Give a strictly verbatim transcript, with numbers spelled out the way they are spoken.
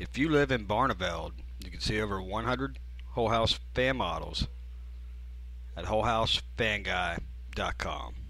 If you live in Barneveld, you can see over one hundred Whole House fan models at whole house fan guy dot com.